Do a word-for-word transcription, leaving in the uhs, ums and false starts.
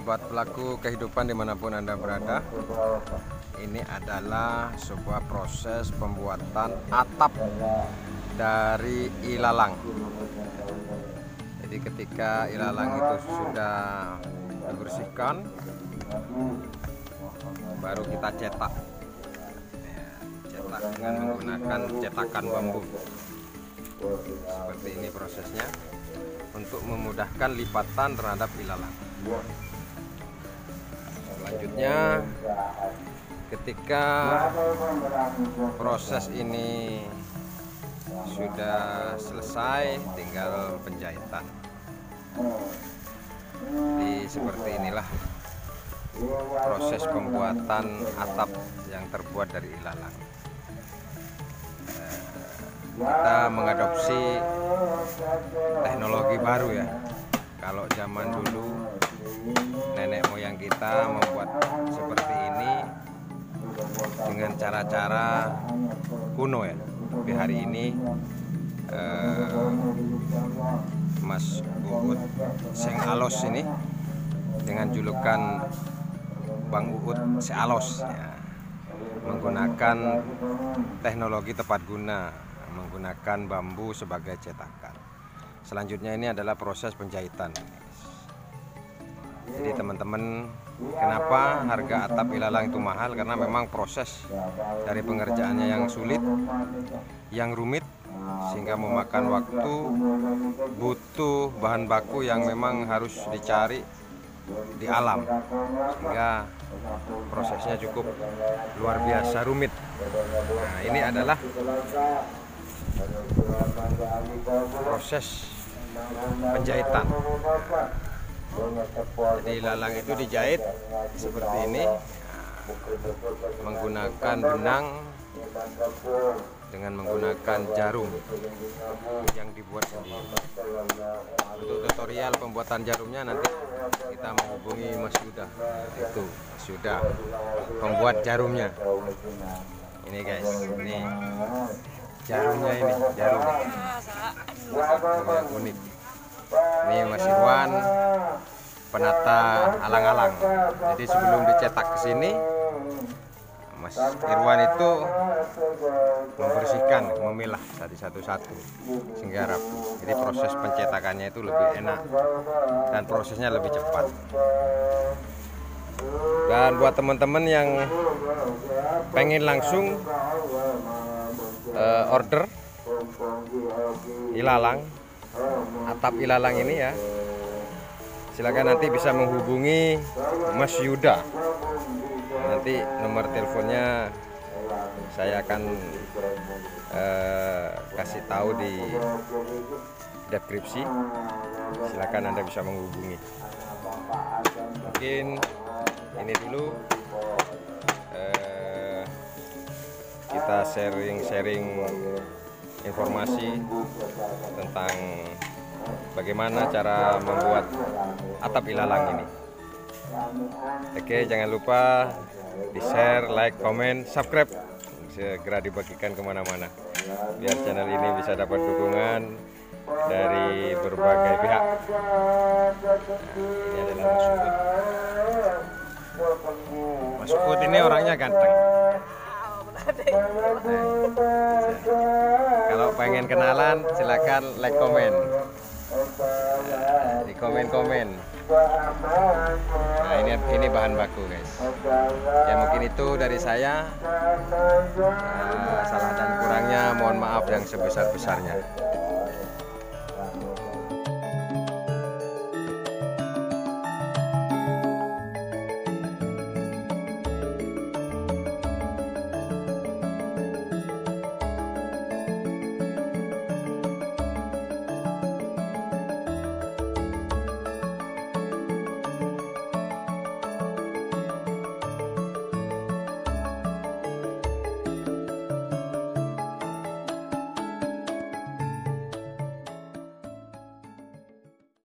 Sobat pelaku kehidupan dimanapun Anda berada, ini adalah sebuah proses pembuatan atap dari ilalang. Jadi ketika ilalang itu sudah dibersihkan, baru kita cetak cetak dengan menggunakan cetakan bambu. Seperti ini prosesnya untuk memudahkan lipatan terhadap ilalang. Selanjutnya, ketika proses ini sudah selesai, tinggal penjahitan. Jadi seperti inilah proses pembuatan atap yang terbuat dari ilalang. Kita mengadopsi teknologi baru ya. Kalau zaman dulu nenek moyang kita membuat seperti ini dengan cara-cara kuno ya. Tapi hari ini eh, Mas Uut Seng Alos ini dengan julukan Bang Uut Sealos ya, menggunakan teknologi tepat guna, menggunakan bambu sebagai cetakan. Selanjutnya ini adalah proses penjahitan. Jadi teman-teman, kenapa harga atap ilalang itu mahal? Karena memang proses dari pengerjaannya yang sulit, yang rumit, sehingga memakan waktu, butuh bahan baku yang memang harus dicari di alam, sehingga prosesnya cukup luar biasa rumit. Nah, ini adalah proses penjahitan. Jadi ilalang itu dijahit seperti ini, menggunakan benang dengan menggunakan jarum yang dibuat sendiri. Untuk tutorial pembuatan jarumnya nanti kita menghubungi Mas Yuda. Itu Mas Yuda pembuat jarumnya. Ini guys, ini jarumnya, ini jarumnya yang unik. Ini Mas Irwan penata alang-alang. Jadi sebelum dicetak ke sini, Mas Irwan itu membersihkan, memilah satu-satu sehingga rapi. Jadi proses pencetakannya itu lebih enak dan prosesnya lebih cepat. Dan buat teman-teman yang pengen langsung uh, order ilalang, atap ilalang ini ya, silakan nanti bisa menghubungi Mas Yuda. Nanti nomor teleponnya saya akan eh, kasih tahu di deskripsi. Silakan Anda bisa menghubungi. Mungkin ini dulu eh, kita sharing-sharing informasi tentang bagaimana cara membuat atap ilalang ini. Oke, jangan lupa di share, like, komen, subscribe, segera dibagikan kemana-mana biar channel ini bisa dapat dukungan dari berbagai pihak. Nah, ini adalah Mas Uut. Mas Uut ini orangnya ganteng. Kalau pengen kenalan silakan like, komen, nah, di komen-komen. Nah, ini ini bahan baku guys. Ya mungkin itu dari saya. Nah, salah dan kurangnya mohon maaf yang sebesar-besarnya.